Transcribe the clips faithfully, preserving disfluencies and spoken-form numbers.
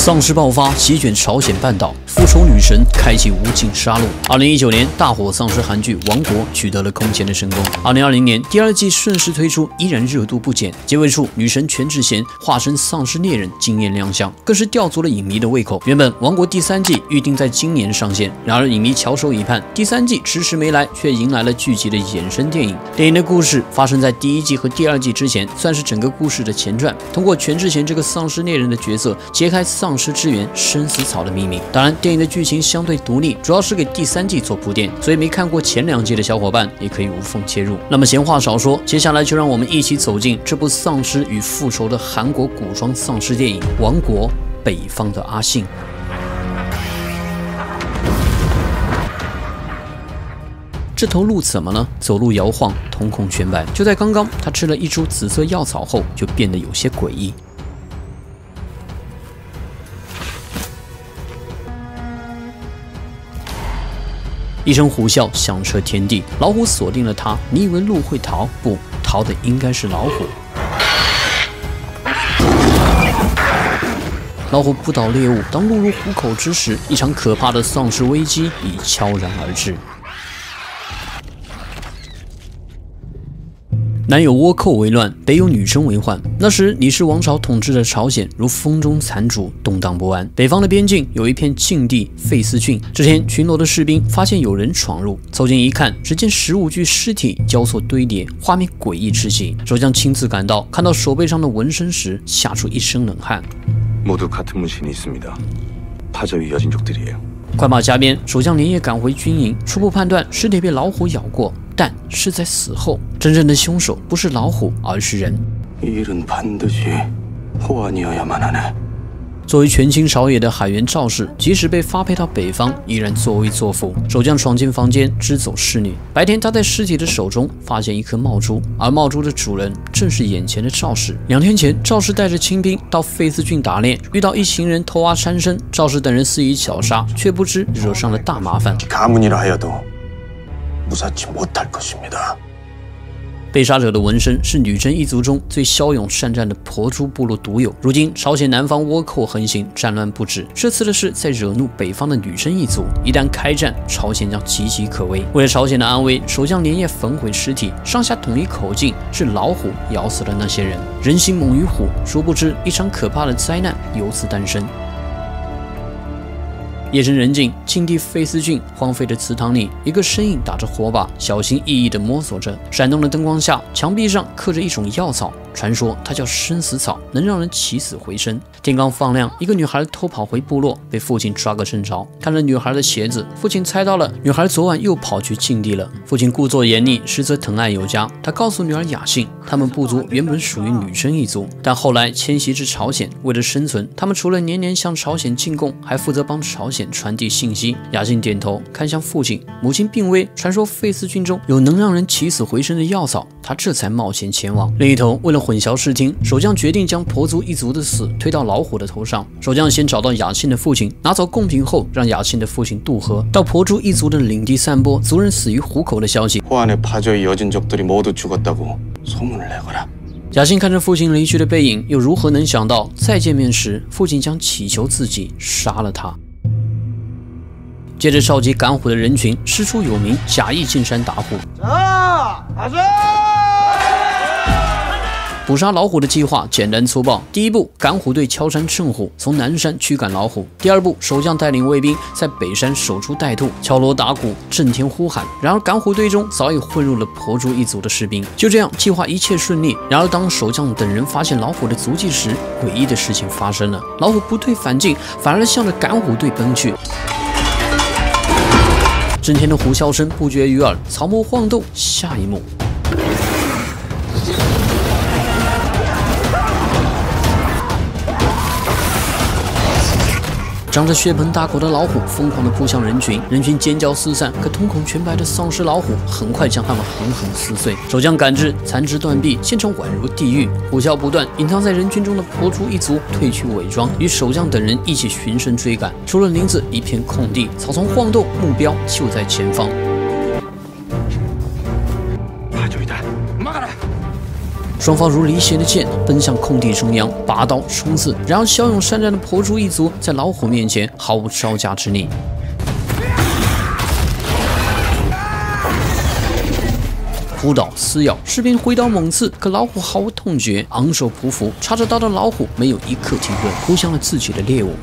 丧尸爆发，席卷朝鲜半岛，复仇女神开启无尽杀戮。二零一九年，大火丧尸韩剧《亡国》取得了空前的成功。二零二零年，第二季顺势推出，依然热度不减。结尾处，女神全智贤化身丧尸猎人惊艳亮相，更是吊足了影迷的胃口。原本《亡国》第三季预定在今年上线，然而影迷翘首以盼，第三季迟迟没来，却迎来了剧集的衍生电影。电影的故事发生在第一季和第二季之前，算是整个故事的前传。通过全智贤这个丧尸猎人的角色，揭开丧尸之源生死草的秘密。当然，电影的剧情相对独立，主要是给第三季做铺垫，所以没看过前两季的小伙伴也可以无缝切入。那么闲话少说，接下来就让我们一起走进这部丧尸与复仇的韩国古装丧尸电影《亡国：北方的阿信》。这头鹿怎么了？走路摇晃，瞳孔全白。就在刚刚，他吃了一株紫色药草后，就变得有些诡异。一声虎啸响彻天地，老虎锁定了他。你以为鹿会逃？不，逃的应该是老虎。老虎扑倒猎物，当鹿入虎口之时，一场可怕的丧尸危机已悄然而至。南有倭寇为乱，北有女真为患。那时李氏王朝统治的朝鲜如风中残烛，动荡不安。北方的边境有一片禁地费斯郡。这天，巡逻的士兵发现有人闯入，凑近一看，只见十五具尸体交错堆叠，画面诡异至极。守将亲自赶到，看到手背上的纹身时，吓出一身冷汗。 모두 같은 문신이 있습니다. 파저위 여진족들이에요. 快马加鞭，守将连夜赶回军营，初步判断尸体被老虎咬过，但是在死后。真正的凶手不是老虎，而是人。 이 일은 반드시 호환이어야만 하네. 作为权倾朝野的海员赵氏，即使被发配到北方，依然作威作福。守将闯进房间，支走侍女。白天，他在尸体的手中发现一颗冒珠，而冒珠的主人正是眼前的赵氏。两天前，赵氏带着亲兵到费斯郡打猎，遇到一行人偷挖山参，赵氏等人肆意绞杀，却不知惹上了大麻烦。 가문이라 하여도 무사치 못할 것입니다. 被杀者的纹身是女真一族中最骁勇善战的婆珠部落独有。如今朝鲜南方倭寇横行，战乱不止。这次的事在惹怒北方的女真一族，一旦开战，朝鲜将岌岌可危。为了朝鲜的安危，守将连夜焚毁尸体，上下统一口径，是老虎咬死了那些人。人心猛于虎，殊不知一场可怕的灾难由此诞生。 夜深人静，禁地费斯郡荒废的祠堂里，一个身影打着火把，小心翼翼地摸索着。闪动的灯光下，墙壁上刻着一种药草，传说它叫生死草，能让人起死回生。天刚放亮，一个女孩偷跑回部落，被父亲抓个正着。看着女孩的鞋子，父亲猜到了女孩昨晚又跑去禁地了。父亲故作严厉，实则疼爱有加。他告诉女儿雅信，他们部族原本属于女真一族，但后来迁徙至朝鲜，为了生存，他们除了年年向朝鲜进贡，还负责帮朝鲜 传递信息。雅信点头，看向父亲。母亲病危，传说费斯郡中有能让人起死回生的药草，他这才冒险前往。另一头，为了混淆视听，守将决定将婆族一族的死推到老虎的头上。守将先找到雅信的父亲，拿走贡品后，让雅信的父亲渡河到婆族一族的领地散播族人死于虎口的消息。 호환의 파저위 여진족들이 모두 죽었다고 소문을 내거라. 雅信看着父亲离去的背影，又如何能想到再见面时，父亲将祈求自己杀了他？ 接着召集赶虎的人群，师出有名，假意进山打虎。捕杀老虎的计划简单粗暴。第一步，赶虎队敲山趁虎，从南山驱赶老虎。第二步，守将带领卫兵在北山守株待兔，敲锣打鼓，震天呼喊。然而赶虎队中早已混入了婆珠一族的士兵。就这样，计划一切顺利。然而当守将等人发现老虎的足迹时，诡异的事情发生了。老虎不退反进，反而向着赶虎队奔去。 震天的虎啸声不绝于耳，草木晃动。下一幕，张着血盆大口的老虎疯狂地扑向人群，人群尖叫四散。可瞳孔全白的丧尸老虎很快将他们狠狠撕碎。守将赶至，残肢断臂，现场宛如地狱。虎啸不断，隐藏在人群中的婆珠一族褪去伪装，与守将等人一起循声追赶。除了林子，一片空地，草丛晃动，目标就在前方。 双方如离弦的箭奔向空地中央，拔刀冲刺。然而骁勇善战的婆珠一族在老虎面前毫无招架之力。 扑倒、撕咬，士兵挥刀猛刺，可老虎毫无痛觉，昂首匍匐。插着刀的老虎没有一刻停顿，扑向了自己的猎物。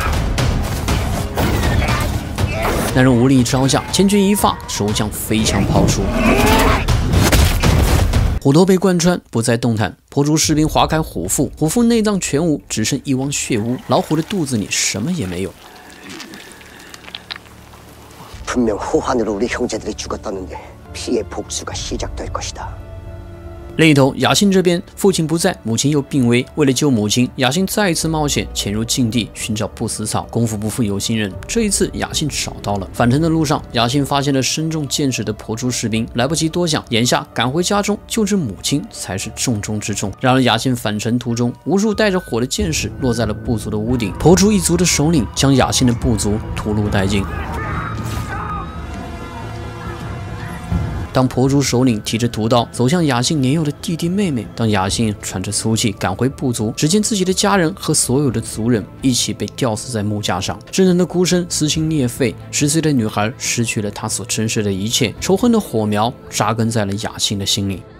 男人无力招架，千钧一发，手将飞枪抛出，虎头被贯穿，不再动弹。婆珠士兵划开虎腹，虎腹内脏全无，只剩一汪血污。老虎的肚子里什么也没有。 분명 호환으로 우리 형제들이 죽었다는데 피해 복수가 시작될 것이다. 另一头，雅信这边父亲不在，母亲又病危。为了救母亲，雅信再一次冒险潜入禁地寻找不死草。功夫不负有心人，这一次雅信找到了。返程的路上，雅信发现了身中箭矢的婆珠士兵，来不及多想，眼下赶回家中救治母亲才是重中之重。然而雅信返程途中，无数带着火的箭矢落在了部族的屋顶，婆珠一族的首领将雅信的部族屠戮殆尽。 当婆珠首领提着屠刀走向雅信年幼的弟弟妹妹，当雅信喘着粗气赶回部族，只见自己的家人和所有的族人一起被吊死在木架上，真人的哭声撕心裂肺。十岁的女孩失去了她所珍视的一切，仇恨的火苗扎根在了雅信的心里。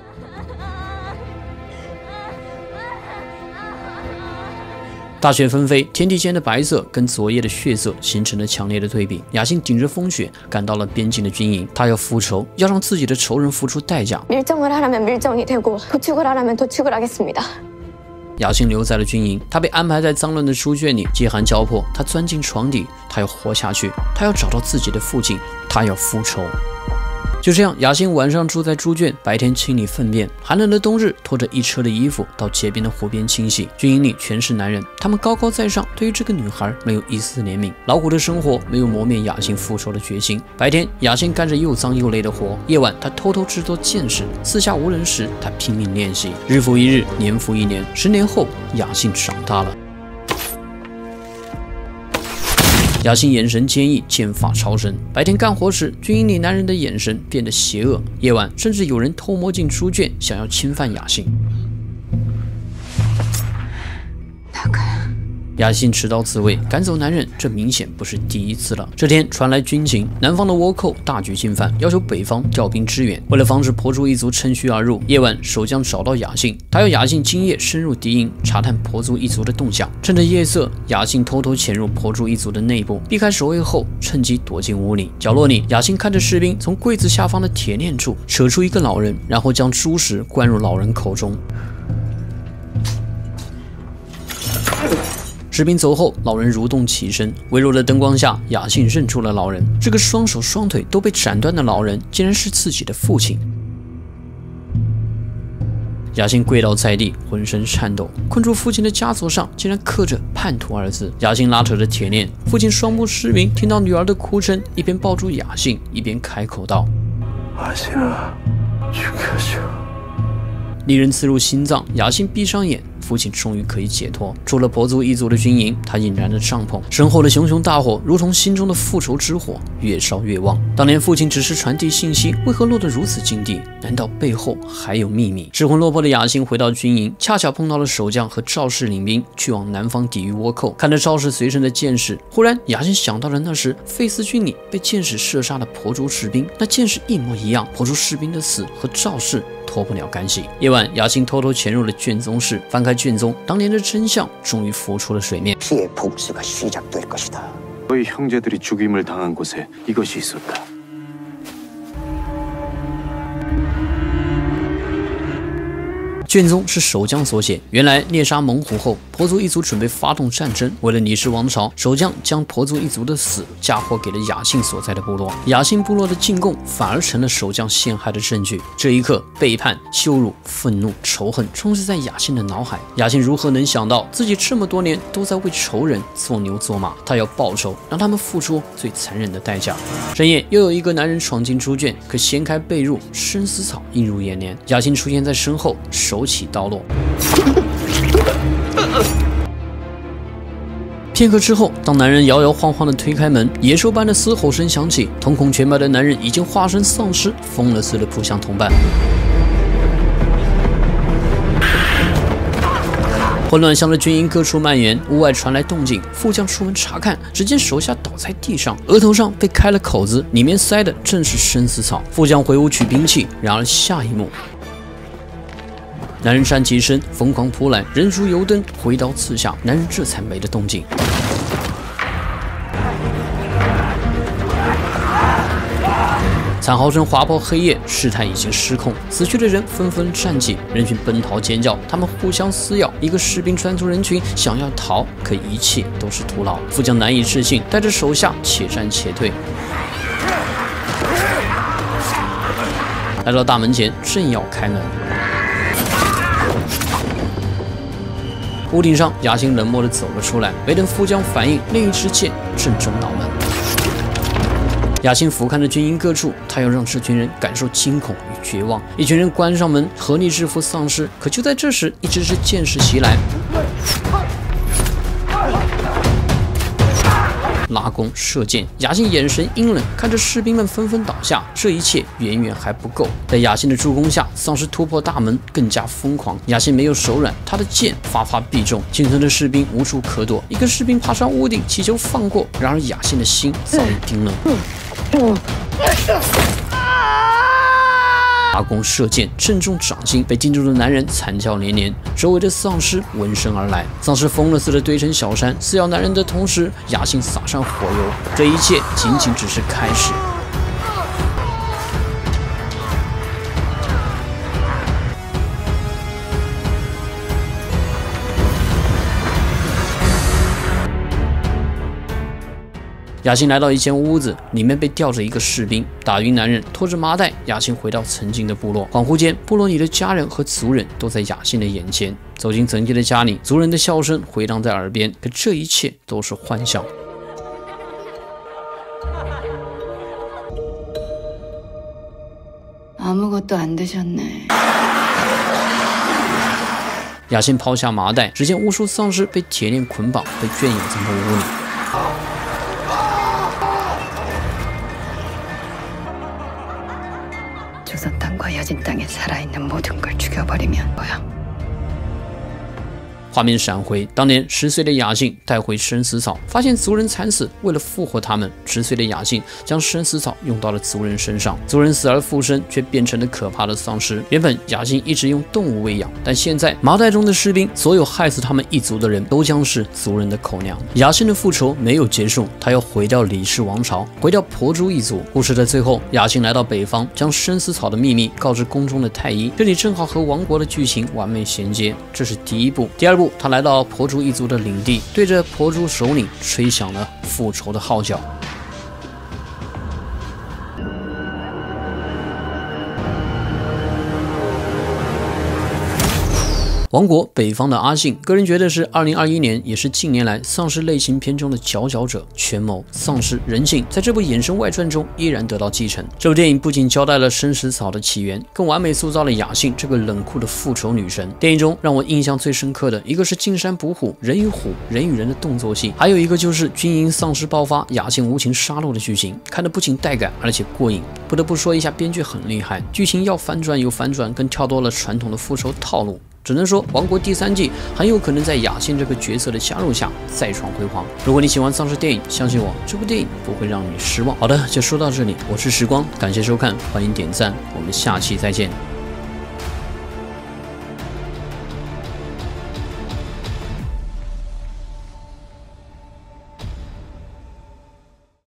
大雪纷飞，天地间的白色跟昨夜的血色形成了强烈的对比。雅信顶着风雪赶到了边境的军营，他要复仇，要让自己的仇人付出代价。 밀정을 하라면 밀정이 되고 도축을 하라면 도축을 하겠습니다. 雅信留在了军营，他被安排在脏乱的猪圈里，饥寒交迫，他钻进床底，他要活下去，他要找到自己的父亲，他要复仇。 就这样，雅信晚上住在猪圈，白天清理粪便。寒冷的冬日，拖着一车的衣服到街边的湖边清洗。军营里全是男人，他们高高在上，对于这个女孩没有一丝怜悯。劳苦的生活没有磨灭雅信复仇的决心。白天，雅信干着又脏又累的活；夜晚，他偷偷制作箭矢。四下无人时，他拼命练习。日复一日，年复一年。十年后，雅信长大了。 雅信眼神坚毅，剑法超神。白天干活时，军营里男人的眼神变得邪恶；夜晚，甚至有人偷摸进猪圈，想要侵犯雅信。雅信持刀自卫，赶走男人，这明显不是第一次了。这天传来军情，南方的倭寇大举进犯，要求北方调兵支援。为了防止婆珠一族趁虚而入，夜晚守将找到雅信，他要雅信今夜深入敌营，查探婆珠一族的动向。趁着夜色，雅信偷偷潜入婆珠一族的内部，避开守卫后，趁机躲进屋里。角落里，雅信看着士兵从柜子下方的铁链处扯出一个老人，然后将猪食灌入老人口中。 士兵走后，老人蠕动起身。微弱的灯光下，雅信认出了老人。这个双手双腿都被斩断的老人，竟然是自己的父亲。雅信跪倒在地，浑身颤抖。困住父亲的枷锁上，竟然刻着“叛徒”二字。雅信拉扯着铁链，父亲双目失明，听到女儿的哭声，一边抱住雅信，一边开口道：“ 阿信啊，죽여줘。” 利刃刺入心脏，雅信闭上眼。 父亲终于可以解脱。出了婆族一族的军营，他引燃了帐篷，身后的熊熊大火如同心中的复仇之火，越烧越旺。当年父亲只是传递信息，为何落得如此境地？难道背后还有秘密？失魂落魄的雅信回到军营，恰巧碰到了守将和赵氏领兵去往南方抵御倭寇。看着赵氏随身的箭矢，忽然雅信想到了那时费斯郡里被箭矢射杀的婆族士兵，那箭矢一模一样。婆族士兵的死和赵氏 脱不了干系。夜晚，雅信偷偷潜入了卷宗室，翻开卷宗，当年的真相终于浮出了水面。 피해 복수가 시작될 것이다. 너희 형제들이 죽임을 당한 곳에 이것이 있었다. 卷宗是守将所写。原来猎杀猛虎后，婆族一族准备发动战争。为了李氏王朝，守将将婆族一族的死嫁祸给了雅信所在的部落。雅信部落的进贡反而成了守将陷害的证据。这一刻，背叛、羞辱、愤怒、仇恨充斥在雅信的脑海。雅信如何能想到自己这么多年都在为仇人做牛做马？他要报仇，让他们付出最残忍的代价。深夜，又有一个男人闯进猪圈，可掀开被褥，生死草映入眼帘。雅信出现在身后，手起刀落。片刻之后，当男人摇摇晃晃地推开门，野兽般的嘶吼声响起，瞳孔全白的男人已经化身丧尸，疯了似的扑向同伴。 混乱向着军营各处蔓延，屋外传来动静，副将出门查看，只见手下倒在地上，额头上被开了口子，里面塞的正是生死草。副将回屋取兵器，然而下一幕，男人站起身，疯狂扑来，人如油灯，挥刀刺下，男人这才没了动静。惨嚎声划破黑夜，事态已经失控，死去的人纷纷站起，人群奔逃尖叫，他们互相撕咬。一个士兵穿出人群，想要逃，可一切都是徒劳。副将难以置信，带着手下且战且退。来到大门前，正要开门，屋顶上，雅欣冷漠地走了出来，没等副将反应，另一支箭正中脑门。雅欣俯瞰着军营各处，他要让这群人感受惊恐与绝望。一群人关上门，合力制服丧尸。可就在这时，一支支箭矢袭来，拉弓射箭。雅欣眼神阴冷，看着士兵们纷纷倒下。这一切远远还不够，在雅欣的助攻下，丧尸突破大门，更加疯狂。雅欣没有手软，他的箭发发必中，幸存的士兵无处可躲。一个士兵爬上屋顶，祈求放过，然而雅欣的心早已冰冷。拉弓射箭，正中掌心，被钉住的男人惨叫连连，周围的丧尸闻声而来，丧尸疯了似的堆成小山，撕咬男人的同时，雅欣撒上火油，这一切仅仅只是开始。雅欣来到一间屋子，里面被吊着一个士兵，打晕男人，拖着麻袋。雅欣回到曾经的部落，恍惚间，部落里的家人和族人都在雅欣的眼前。走进曾经的家里，族人的笑声回荡在耳边，可这一切都是幻象。 아무것도안드셨네。 雅欣抛下麻袋，只见无数丧尸被铁链捆绑，被圈养在木屋里。 조선 땅과 여진 땅에 살아있는 모든 걸 죽여버리면 뭐야? 画面闪回，当年十岁的雅欣带回生死草，发现族人惨死，为了复活他们，十岁的雅欣将生死草用到了族人身上，族人死而复生，却变成了可怕的丧尸。原本雅欣一直用动物喂养，但现在麻袋中的士兵，所有害死他们一族的人都将是族人的口粮。雅欣的复仇没有结束，他要毁掉李氏王朝，毁掉婆珠一族。故事的最后，雅欣来到北方，将生死草的秘密告知宫中的太医，这里正好和王国的剧情完美衔接。这是第一步，第二步。他来到婆珠一族的领地，对着婆珠首领吹响了复仇的号角。王国北方的阿信，个人觉得是二零二一年，也是近年来丧尸类型片中的佼佼者，权谋、丧尸、人性，在这部衍生外传中依然得到继承。这部电影不仅交代了生死草的起源，更完美塑造了雅信这个冷酷的复仇女神。电影中让我印象最深刻的一个是进山捕虎、人与虎、人与人的动作戏，还有一个就是军营丧尸爆发、雅信无情杀戮的剧情，看得不仅带感，而且过瘾。不得不说一下，编剧很厉害，剧情要反转有反转，更跳脱了传统的复仇套路。只能说，《王国》第三季很有可能在雅信这个角色的加入下再创辉煌。如果你喜欢丧尸电影，相信我，这部电影不会让你失望。好的，就说到这里，我是时光，感谢收看，欢迎点赞，我们下期再见。